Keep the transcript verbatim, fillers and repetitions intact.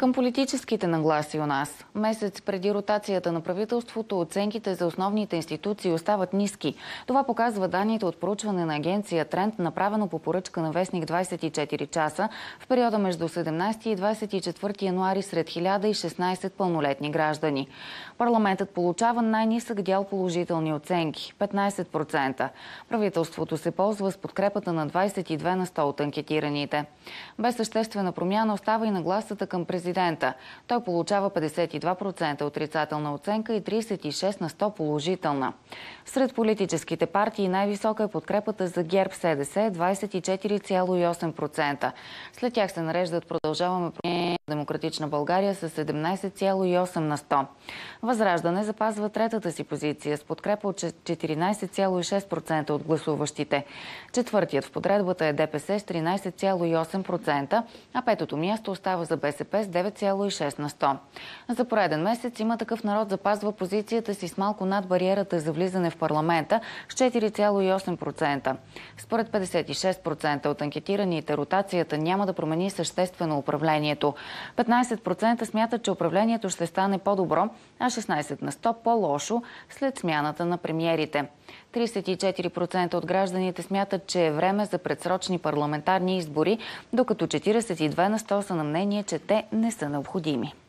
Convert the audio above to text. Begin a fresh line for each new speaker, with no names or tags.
Към политическите нагласи у нас. Месец преди ротацията на правителството, оценките за основните институции остават ниски. Това показва данните от проучване на агенция Тренд, направено по поръчка на вестник двадесет и четири часа в периода между седемнадесети и двадесет и четвърти януари сред хиляда и шестнадесет пълнолетни граждани. Парламентът получава най-нисък дял положителни оценки – петнадесет процента. Правителството се ползва с подкрепата на двадесет и две на сто от анкетираните. Без съществена промяна остава и нагласата към президента. Той получава петдесет и два процента отрицателна оценка и тридесет и шест на сто положителна. Сред политическите партии най-висока е подкрепата за ГЕРБ-СДС – двадесет и четири цяло и осем процента. След тях се нареждат Продължаваме промяна Демократична България с седемнадесет цяло и осем на сто. Възраждане запазва третата си позиция с подкрепа от четиринадесет цяло и шест процента от гласуващите. Четвъртият в подредбата е ДПС с тринадесет цяло и осем процента, а петото място остава за БСП с девет цяло и шест на сто. За пореден месец Има такъв народ запазва позицията си с малко над бариерата за влизане в парламента с четири цяло и осем процента. Според петдесет и шест процента от анкетираните, ротацията няма да промени съществено управлението. петнадесет процента смятат, че управлението ще стане по-добро, а шестнадесет на сто по-лошо след смяната на премиерите. тридесет и четири процента от гражданите смятат, че е време за предсрочни парламентарни избори, докато четиридесет и две на сто са на мнение, че те не са необходими.